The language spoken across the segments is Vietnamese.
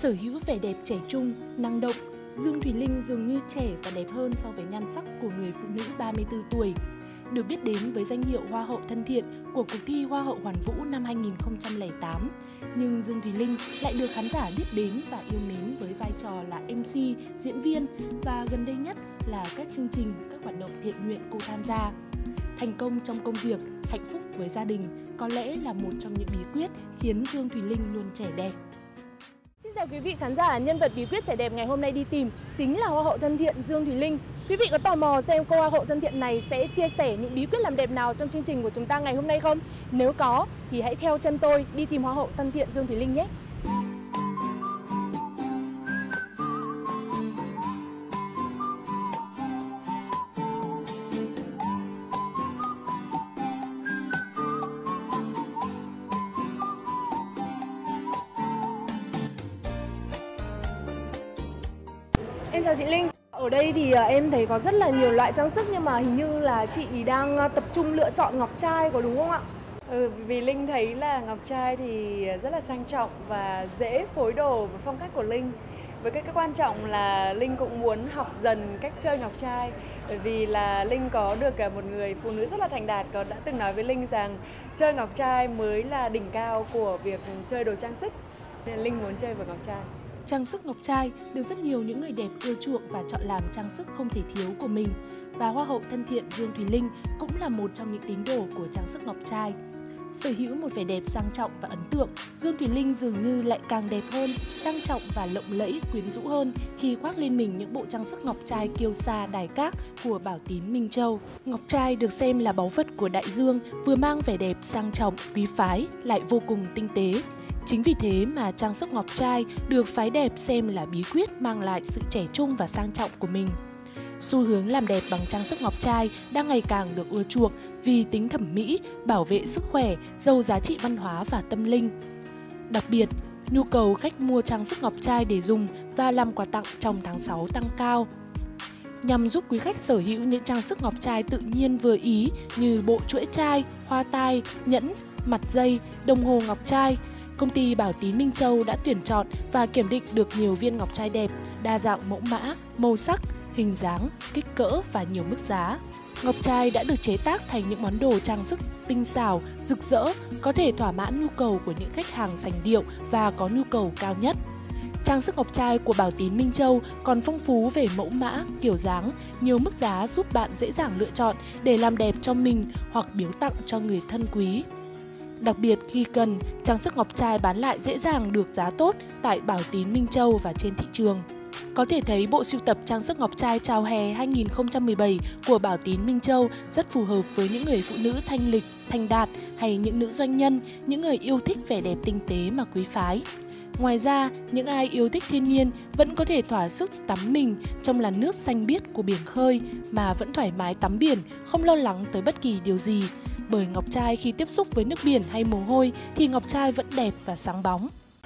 Sở hữu vẻ đẹp trẻ trung, năng động, Dương Thùy Linh dường như trẻ và đẹp hơn so với nhan sắc của người phụ nữ 34 tuổi. Được biết đến với danh hiệu Hoa hậu thân thiện của cuộc thi Hoa hậu Hoàn Vũ năm 2008, nhưng Dương Thùy Linh lại được khán giả biết đến và yêu mến với vai trò là MC, diễn viên và gần đây nhất là các chương trình, các hoạt động thiện nguyện cô tham gia. Thành công trong công việc, hạnh phúc với gia đình có lẽ là một trong những bí quyết khiến Dương Thùy Linh luôn trẻ đẹp. Xin chào quý vị khán giả, nhân vật bí quyết trẻ đẹp ngày hôm nay đi tìm chính là Hoa hậu thân thiện Dương Thùy Linh. Quý vị có tò mò xem cô Hoa hậu thân thiện này sẽ chia sẻ những bí quyết làm đẹp nào trong chương trình của chúng ta ngày hôm nay không? Nếu có thì hãy theo chân tôi đi tìm Hoa hậu thân thiện Dương Thùy Linh nhé! Em chào chị Linh. Ở đây thì em thấy có rất là nhiều loại trang sức nhưng mà hình như là chị đang tập trung lựa chọn ngọc trai, có đúng không ạ? Vì Linh thấy là ngọc trai thì rất là sang trọng và dễ phối đồ với phong cách của Linh. Với cái quan trọng là Linh cũng muốn học dần cách chơi ngọc trai. Bởi vì là Linh có được một người phụ nữ rất là thành đạt đã từng nói với Linh rằng chơi ngọc trai mới là đỉnh cao của việc chơi đồ trang sức. Nên Linh muốn chơi với ngọc trai. Trang sức ngọc trai được rất nhiều những người đẹp ưa chuộng và chọn làm trang sức không thể thiếu của mình. Và Hoa hậu thân thiện Dương Thùy Linh cũng là một trong những tín đồ của trang sức ngọc trai. Sở hữu một vẻ đẹp sang trọng và ấn tượng, Dương Thùy Linh dường như lại càng đẹp hơn, sang trọng và lộng lẫy, quyến rũ hơn khi khoác lên mình những bộ trang sức ngọc trai kiêu sa đài các của Bảo Tín Minh Châu. Ngọc trai được xem là báu vật của đại dương, vừa mang vẻ đẹp sang trọng, quý phái, lại vô cùng tinh tế. Chính vì thế mà trang sức ngọc trai được phái đẹp xem là bí quyết mang lại sự trẻ trung và sang trọng của mình. Xu hướng làm đẹp bằng trang sức ngọc trai đang ngày càng được ưa chuộng vì tính thẩm mỹ, bảo vệ sức khỏe, giàu giá trị văn hóa và tâm linh. Đặc biệt, nhu cầu khách mua trang sức ngọc trai để dùng và làm quà tặng trong tháng 6 tăng cao. Nhằm giúp quý khách sở hữu những trang sức ngọc trai tự nhiên vừa ý như bộ chuỗi trai, hoa tai, nhẫn, mặt dây, đồng hồ ngọc trai, công ty Bảo Tín Minh Châu đã tuyển chọn và kiểm định được nhiều viên ngọc trai đẹp, đa dạng mẫu mã, màu sắc, hình dáng, kích cỡ và nhiều mức giá. Ngọc trai đã được chế tác thành những món đồ trang sức tinh xảo, rực rỡ, có thể thỏa mãn nhu cầu của những khách hàng sành điệu và có nhu cầu cao nhất. Trang sức ngọc trai của Bảo Tín Minh Châu còn phong phú về mẫu mã, kiểu dáng, nhiều mức giá giúp bạn dễ dàng lựa chọn để làm đẹp cho mình hoặc biếu tặng cho người thân quý. Đặc biệt khi cần, trang sức ngọc trai bán lại dễ dàng được giá tốt tại Bảo Tín Minh Châu và trên thị trường. Có thể thấy bộ sưu tập trang sức ngọc trai chào hè 2017 của Bảo Tín Minh Châu rất phù hợp với những người phụ nữ thanh lịch, thành đạt hay những nữ doanh nhân, những người yêu thích vẻ đẹp tinh tế mà quý phái. Ngoài ra, những ai yêu thích thiên nhiên vẫn có thể thỏa sức tắm mình trong làn nước xanh biếc của biển khơi mà vẫn thoải mái tắm biển, không lo lắng tới bất kỳ điều gì. Bởi ngọc trai khi tiếp xúc với nước biển hay mồ hôi thì ngọc trai vẫn đẹp và sáng bóng.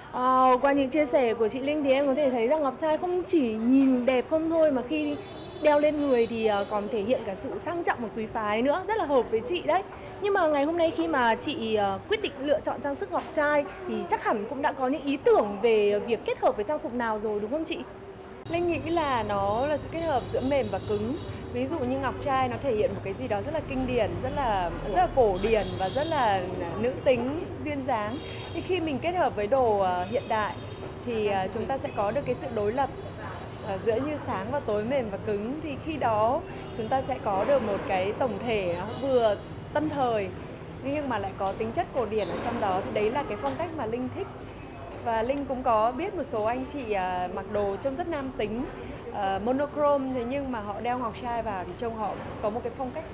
Qua những chia sẻ của chị Linh thì em có thể thấy rằng ngọc trai không chỉ nhìn đẹp không thôi mà khi đeo lên người thì còn thể hiện cả sự sang trọng và quý phái nữa, rất là hợp với chị đấy. Nhưng mà ngày hôm nay khi mà chị quyết định lựa chọn trang sức ngọc trai thì chắc hẳn cũng đã có những ý tưởng về việc kết hợp với trang phục nào rồi đúng không chị? Linh nghĩ là nó là sự kết hợp giữa mềm và cứng. Ví dụ như ngọc trai nó thể hiện một cái gì đó rất là kinh điển, rất là cổ điển và rất là nữ tính, duyên dáng. Thì khi mình kết hợp với đồ hiện đại thì chúng ta sẽ có được cái sự đối lập giữa như sáng và tối, mềm và cứng. Thì khi đó chúng ta sẽ có được một cái tổng thể nó vừa tân thời nhưng mà lại có tính chất cổ điển ở trong đó. Thì đấy là cái phong cách mà Linh thích. Và Linh cũng có biết một số anh chị mặc đồ trông rất nam tính, monochrome, thế nhưng mà họ đeo ngọc trai vào thì trông họ có một cái phong cách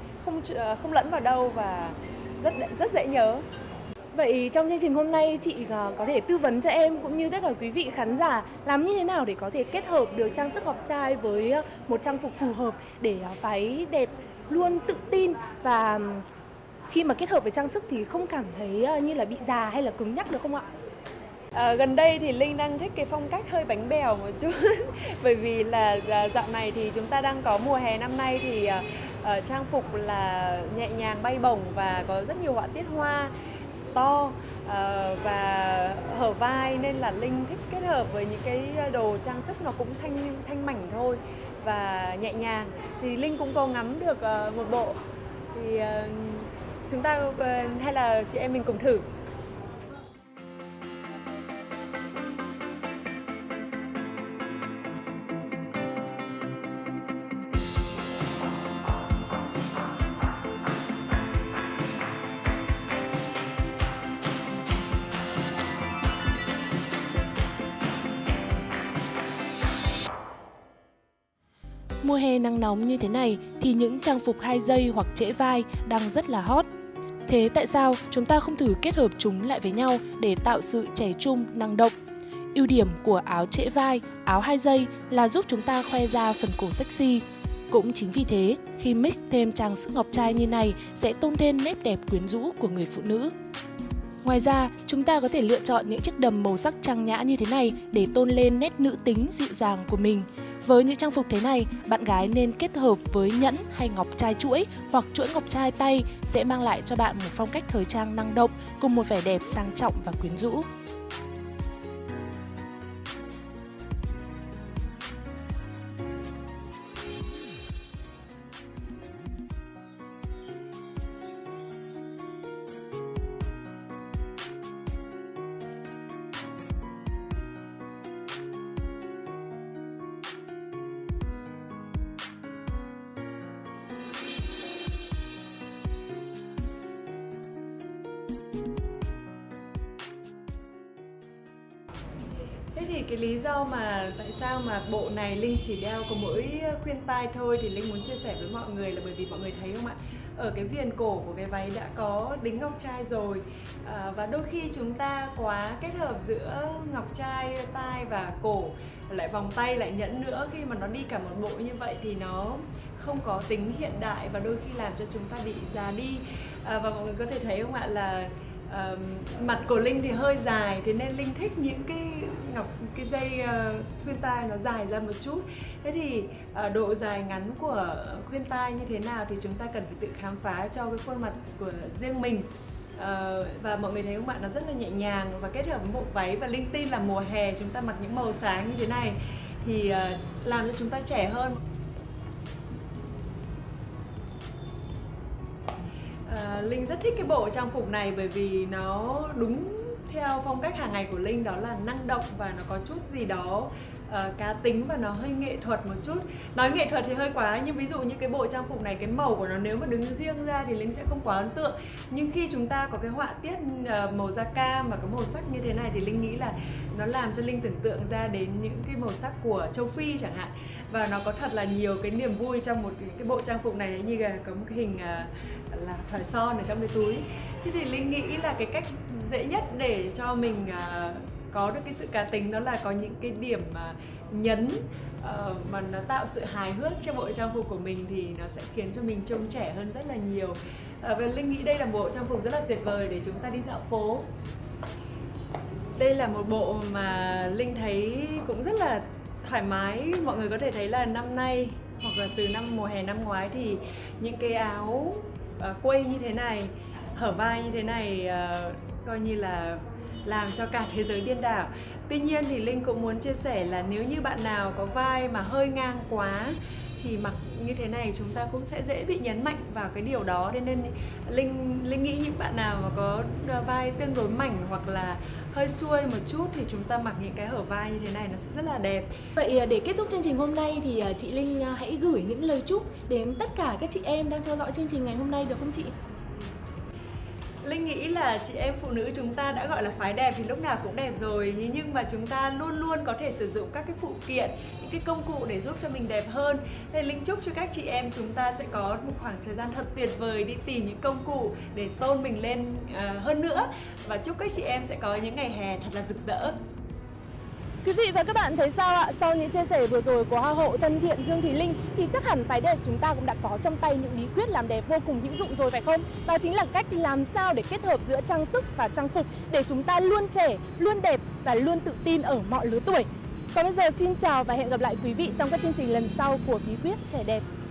không lẫn vào đâu và rất dễ nhớ. Vậy trong chương trình hôm nay chị có thể tư vấn cho em cũng như tất cả quý vị khán giả làm như thế nào để có thể kết hợp được trang sức ngọc trai với một trang phục phù hợp để phái đẹp luôn tự tin và khi mà kết hợp với trang sức thì không cảm thấy như là bị già hay là cứng nhắc được không ạ? Gần đây thì Linh đang thích cái phong cách hơi bánh bèo một chút bởi vì là dạo này thì chúng ta đang có mùa hè năm nay thì trang phục là nhẹ nhàng bay bổng và có rất nhiều họa tiết hoa. to và hở vai, nên là Linh thích kết hợp với những cái đồ trang sức nó cũng thanh mảnh thôi và nhẹ nhàng. Thì Linh cũng có ngắm được một bộ, thì chúng ta hay là chị em mình cùng thử. Mùa hè nắng nóng như thế này thì những trang phục 2 dây hoặc trễ vai đang rất là hot. Thế tại sao chúng ta không thử kết hợp chúng lại với nhau để tạo sự trẻ trung, năng động? Ưu điểm của áo trễ vai, áo 2 dây là giúp chúng ta khoe ra phần cổ sexy. Cũng chính vì thế, khi mix thêm trang sức ngọc trai như này sẽ tôn thêm nét đẹp quyến rũ của người phụ nữ. Ngoài ra, chúng ta có thể lựa chọn những chiếc đầm màu sắc trang nhã như thế này để tôn lên nét nữ tính dịu dàng của mình. Với những trang phục thế này, bạn gái nên kết hợp với nhẫn hay ngọc trai chuỗi hoặc chuỗi ngọc trai tay sẽ mang lại cho bạn một phong cách thời trang năng động cùng một vẻ đẹp sang trọng và quyến rũ. Thế thì cái lý do mà tại sao mà bộ này Linh chỉ đeo có mỗi khuyên tai thôi thì Linh muốn chia sẻ với mọi người là bởi vì mọi người thấy không ạ? Ở cái viền cổ của cái váy đã có đính ngọc trai rồi, và đôi khi chúng ta quá kết hợp giữa ngọc trai, tai và cổ, lại vòng tay, lại nhẫn nữa, khi mà nó đi cả một bộ như vậy thì nó không có tính hiện đại và đôi khi làm cho chúng ta bị già đi. Và mọi người có thể thấy không ạ là mặt của Linh thì hơi dài, thế nên Linh thích những cái dây khuyên tai nó dài ra một chút. Thế thì độ dài ngắn của khuyên tai như thế nào thì chúng ta cần phải tự khám phá cho cái khuôn mặt của riêng mình. Và mọi người thấy không ạ, nó rất là nhẹ nhàng và kết hợp với bộ váy, và Linh tin là mùa hè chúng ta mặc những màu sáng như thế này thì làm cho chúng ta trẻ hơn. Linh rất thích cái bộ trang phục này bởi vì nó đúng theo phong cách hàng ngày của Linh, đó là năng động và nó có chút gì đó cá tính và nó hơi nghệ thuật một chút. Nói nghệ thuật thì hơi quá, nhưng ví dụ như cái bộ trang phục này, cái màu của nó nếu mà đứng riêng ra thì Linh sẽ không quá ấn tượng. Nhưng khi chúng ta có cái họa tiết màu da cam và cái màu sắc như thế này thì Linh nghĩ là nó làm cho Linh tưởng tượng ra đến những cái màu sắc của châu Phi chẳng hạn. Và nó có thật là nhiều cái niềm vui trong một cái bộ trang phục này, như là có một cái hình là thỏi son ở trong cái túi. Thế thì Linh nghĩ là cái cách dễ nhất để cho mình có được cái sự cá tính đó là có những cái điểm nhấn mà nó tạo sự hài hước cho bộ trang phục của mình thì nó sẽ khiến cho mình trông trẻ hơn rất là nhiều. Và Linh nghĩ đây là bộ trang phục rất là tuyệt vời để chúng ta đi dạo phố. Đây là một bộ mà Linh thấy cũng rất là thoải mái. Mọi người có thể thấy là năm nay hoặc là từ mùa hè năm ngoái thì những cái áo quây như thế này, hở vai như thế này coi như là làm cho cả thế giới điên đảo. Tuy nhiên thì Linh cũng muốn chia sẻ là nếu như bạn nào có vai mà hơi ngang quá thì mặc như thế này chúng ta cũng sẽ dễ bị nhấn mạnh vào cái điều đó. Nên Linh nghĩ những bạn nào mà có vai tương đối mảnh hoặc là hơi xuôi một chút thì chúng ta mặc những cái hở vai như thế này nó sẽ rất là đẹp. Vậy để kết thúc chương trình hôm nay thì chị Linh hãy gửi những lời chúc đến tất cả các chị em đang theo dõi chương trình ngày hôm nay được không chị? Linh nghĩ là chị em phụ nữ chúng ta đã gọi là phái đẹp thì lúc nào cũng đẹp rồi, nhưng mà chúng ta luôn luôn có thể sử dụng các cái phụ kiện, những cái công cụ để giúp cho mình đẹp hơn. Nên Linh chúc cho các chị em chúng ta sẽ có một khoảng thời gian thật tuyệt vời đi tìm những công cụ để tôn mình lên hơn nữa, và chúc các chị em sẽ có những ngày hè thật là rực rỡ. Quý vị và các bạn thấy sao ạ? Sau những chia sẻ vừa rồi của Hoa hậu thân thiện Dương Thùy Linh thì chắc hẳn phái đẹp chúng ta cũng đã có trong tay những bí quyết làm đẹp vô cùng hữu dụng rồi phải không? Đó chính là cách làm sao để kết hợp giữa trang sức và trang phục để chúng ta luôn trẻ, luôn đẹp và luôn tự tin ở mọi lứa tuổi. Còn bây giờ xin chào và hẹn gặp lại quý vị trong các chương trình lần sau của Bí quyết trẻ đẹp.